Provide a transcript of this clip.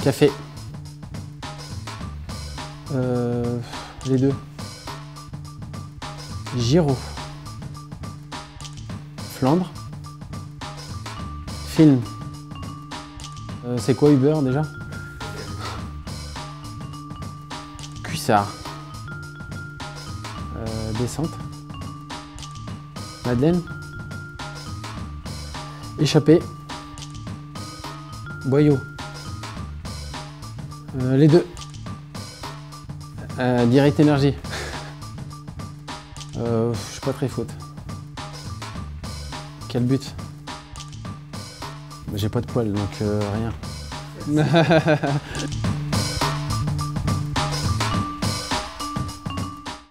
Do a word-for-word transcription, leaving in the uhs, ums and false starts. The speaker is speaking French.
Café. Euh, les deux. Giro. Flandre. Film. Euh, c'est quoi Uber déjà? Cuissard. Euh, descente. Madeleine. Échappée. Boyau. Euh, les deux. Euh, Direct Énergie. Euh, je suis pas très foot. Quel but? J'ai pas de poils donc euh, rien.